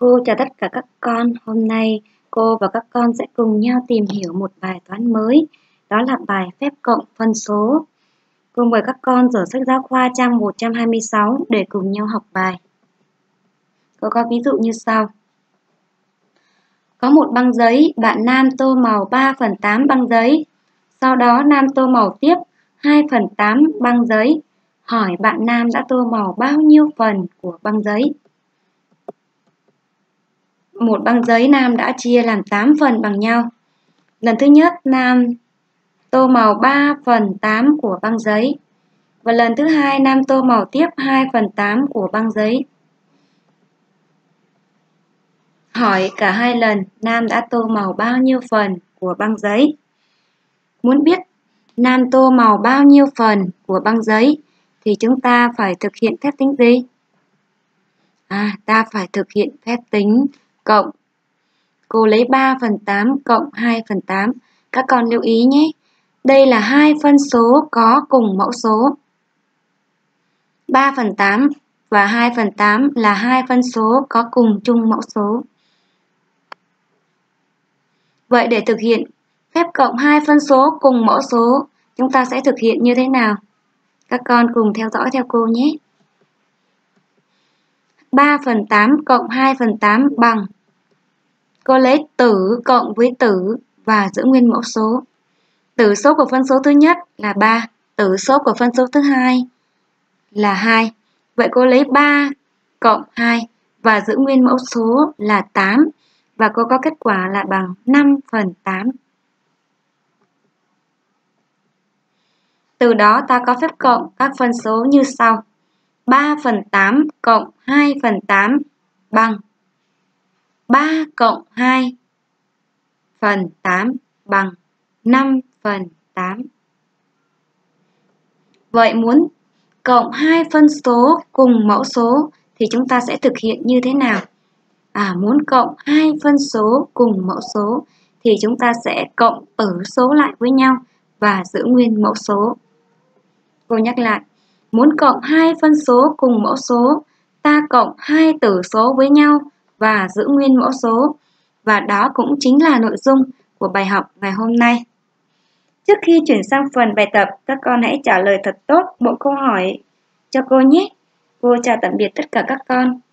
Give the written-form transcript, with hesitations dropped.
Cô chào tất cả các con. Hôm nay cô và các con sẽ cùng nhau tìm hiểu một bài toán mới, đó là bài phép cộng phân số. Cô mời các con rửa sách giáo khoa trang 126 để cùng nhau học bài. Cô có ví dụ như sau. Có một băng giấy, bạn Nam tô màu 3/8 băng giấy. Sau đó Nam tô màu tiếp 2/8 băng giấy. Hỏi bạn Nam đã tô màu bao nhiêu phần của băng giấy? Một băng giấy Nam đã chia làm 8 phần bằng nhau. Lần thứ nhất Nam tô màu 3/8 của băng giấy. Và lần thứ hai Nam tô màu tiếp 2/8 của băng giấy. Hỏi cả hai lần Nam đã tô màu bao nhiêu phần của băng giấy. Muốn biết Nam tô màu bao nhiêu phần của băng giấy thì chúng ta phải thực hiện phép tính gì? Ta phải thực hiện phép tính cộng. Cô lấy 3/8 cộng 2/8. Các con lưu ý nhé. Đây là hai phân số có cùng mẫu số. 3/8 và 2/8 là hai phân số có cùng chung mẫu số. Vậy để thực hiện phép cộng hai phân số cùng mẫu số, chúng ta sẽ thực hiện như thế nào? Các con cùng theo dõi theo cô nhé. 3/8 cộng 2/8 bằng. Cô lấy tử cộng với tử và giữ nguyên mẫu số. Tử số của phân số thứ nhất là 3, tử số của phân số thứ hai là 2. Vậy cô lấy 3 cộng 2 và giữ nguyên mẫu số là 8. Và cô có kết quả là bằng 5/8. Từ đó ta có phép cộng các phân số như sau. 3/8 cộng 2/8 bằng 3 cộng 2/8 bằng 5/8. Vậy muốn cộng hai phân số cùng mẫu số thì chúng ta sẽ thực hiện như thế nào? Muốn cộng hai phân số cùng mẫu số thì chúng ta sẽ cộng tử số lại với nhau và giữ nguyên mẫu số. Cô nhắc lại, muốn cộng hai phân số cùng mẫu số, ta cộng hai tử số với nhau và giữ nguyên mẫu số. Và đó cũng chính là nội dung của bài học ngày hôm nay. Trước khi chuyển sang phần bài tập, các con hãy trả lời thật tốt bộ câu hỏi cho cô nhé. Cô chào tạm biệt tất cả các con.